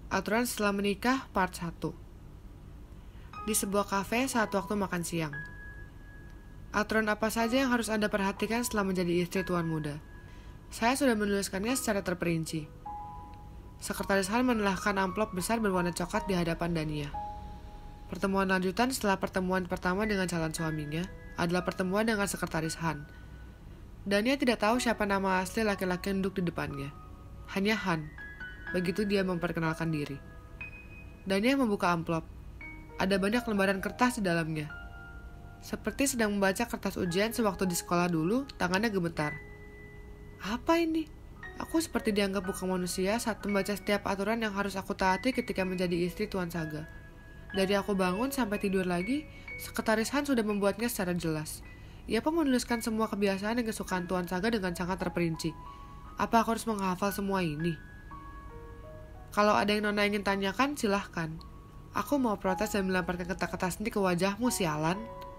Aturan setelah menikah part 1. Di sebuah kafe saat waktu makan siang. Aturan apa saja yang harus Anda perhatikan setelah menjadi istri tuan muda? Saya sudah menuliskannya secara terperinci. Sekretaris Han menelahkan amplop besar berwarna coklat di hadapan Dania. Pertemuan lanjutan setelah pertemuan pertama dengan calon suaminya adalah pertemuan dengan sekretaris Han. Dania tidak tahu siapa nama asli laki-laki yang duduk di depannya. Hanya Han. Begitu dia memperkenalkan diri. Dania membuka amplop. Ada banyak lembaran kertas di dalamnya. Seperti sedang membaca kertas ujian sewaktu di sekolah dulu, tangannya gemetar. Apa ini? Aku seperti dianggap bukan manusia saat membaca setiap aturan yang harus aku taati ketika menjadi istri Tuan Saga. Dari aku bangun sampai tidur lagi, sekretaris Han sudah membuatnya secara jelas. Ia pun menuliskan semua kebiasaan dan kesukaan Tuan Saga dengan sangat terperinci. Apa aku harus menghafal semua ini? Kalau ada yang Nona ingin tanyakan, silahkan. Aku mau protes dan melemparkan kata-kata sendiri ke wajahmu, sialan.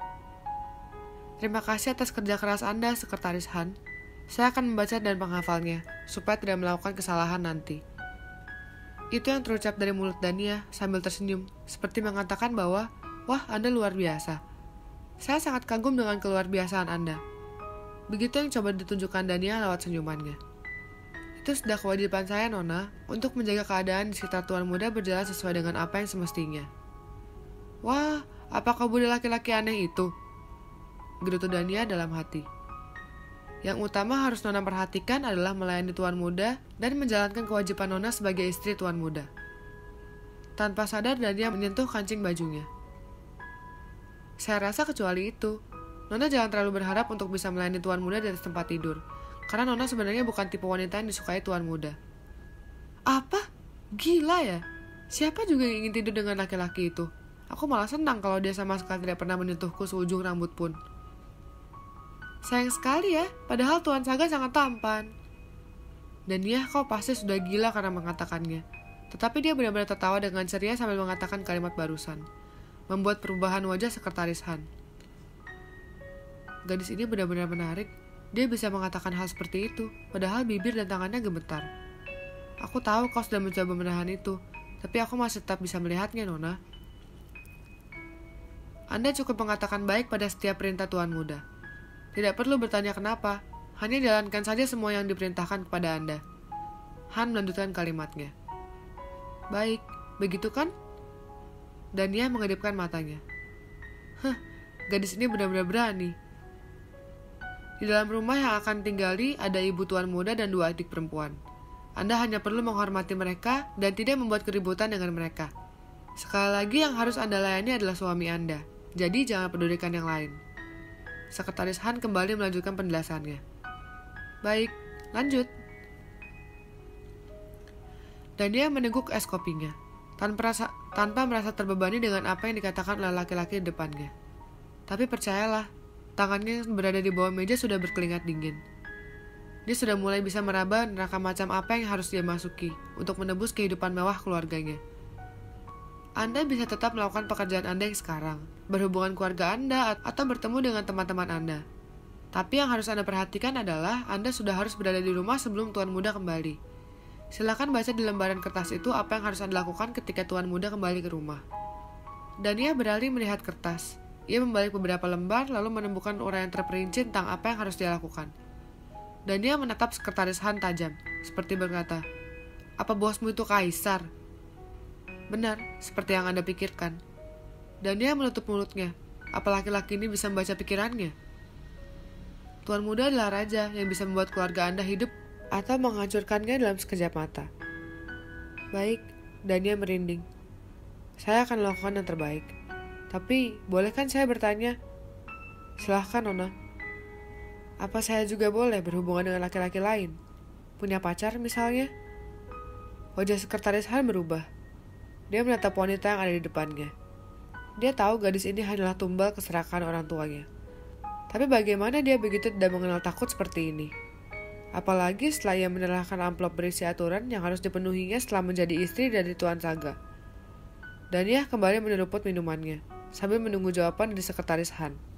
Terima kasih atas kerja keras Anda, Sekretaris Han. Saya akan membaca dan menghafalnya, supaya tidak melakukan kesalahan nanti. Itu yang terucap dari mulut Dania sambil tersenyum, seperti mengatakan bahwa, wah, Anda luar biasa. Saya sangat kagum dengan keluarbiasaan Anda. Begitu yang coba ditunjukkan Dania lewat senyumannya. Itu sudah kewajiban saya, Nona, untuk menjaga keadaan di sekitar tuan muda berjalan sesuai dengan apa yang semestinya. Wah, apakah budi laki-laki aneh itu? Gerutu Dania dalam hati. Yang utama harus Nona perhatikan adalah melayani tuan muda dan menjalankan kewajiban Nona sebagai istri tuan muda. Tanpa sadar Dania menyentuh kancing bajunya. Saya rasa kecuali itu, Nona jangan terlalu berharap untuk bisa melayani tuan muda dari tempat tidur. Karena Nona sebenarnya bukan tipe wanita yang disukai tuan muda. Apa? Gila ya? Siapa juga yang ingin tidur dengan laki-laki itu? Aku malah senang kalau dia sama sekali tidak pernah menyentuhku seujung rambut pun. Sayang sekali ya, padahal Tuan Saga sangat tampan. Dan ya, kau pasti sudah gila karena mengatakannya. Tetapi dia benar-benar tertawa dengan ceria sambil mengatakan kalimat barusan. Membuat perubahan wajah sekretaris Han. Gadis ini benar-benar menarik. Dia bisa mengatakan hal seperti itu, padahal bibir dan tangannya gemetar. Aku tahu kau sudah mencoba menahan itu, tapi aku masih tetap bisa melihatnya, Nona. Anda cukup mengatakan baik pada setiap perintah tuan muda. Tidak perlu bertanya kenapa, hanya jalankan saja semua yang diperintahkan kepada Anda. Han melanjutkan kalimatnya. Baik, begitu kan? Dania mengedipkan matanya. Gadis ini benar-benar berani. Di dalam rumah yang akan tinggali ada ibu tuan muda dan 2 adik perempuan. Anda hanya perlu menghormati mereka dan tidak membuat keributan dengan mereka. Sekali lagi yang harus Anda layani adalah suami Anda. Jadi jangan pedulikan yang lain. Sekretaris Han kembali melanjutkan penjelasannya. Baik, lanjut. Dan dia meneguk es kopinya, tanpa merasa terbebani dengan apa yang dikatakan oleh laki-laki di depannya. Tapi percayalah, tangannya yang berada di bawah meja sudah berkeringat dingin. Dia sudah mulai bisa meraba neraka macam apa yang harus dia masuki untuk menebus kehidupan mewah keluarganya. Anda bisa tetap melakukan pekerjaan Anda yang sekarang, berhubungan keluarga Anda, atau bertemu dengan teman-teman Anda. Tapi yang harus Anda perhatikan adalah Anda sudah harus berada di rumah sebelum tuan muda kembali. Silakan baca di lembaran kertas itu apa yang harus Anda lakukan ketika tuan muda kembali ke rumah. Dania beralih melihat kertas. Ia membalik beberapa lembar lalu menemukan uraian terperinci tentang apa yang harus dia lakukan. Dan dia menatap sekretaris Han tajam, seperti berkata, apa bosmu itu kaisar? Benar, seperti yang Anda pikirkan. Dan dia menutup mulutnya, apa laki-laki ini bisa membaca pikirannya? Tuan muda adalah raja yang bisa membuat keluarga Anda hidup atau menghancurkannya dalam sekejap mata. Baik, dan dia merinding. Saya akan melakukan yang terbaik. Tapi, boleh kan saya bertanya? Silahkan, Nona. Apa saya juga boleh berhubungan dengan laki-laki lain? Punya pacar, misalnya? Wajah sekretaris Han berubah. Dia menatap wanita yang ada di depannya. Dia tahu gadis ini hanyalah tumbal keserakahan orang tuanya. Tapi bagaimana dia begitu tidak mengenal takut seperti ini? Apalagi setelah ia menyerahkan amplop berisi aturan yang harus dipenuhinya setelah menjadi istri dari Tuan Saga. Dan ia kembali menyeruput minumannya sambil menunggu jawaban dari sekretaris Han.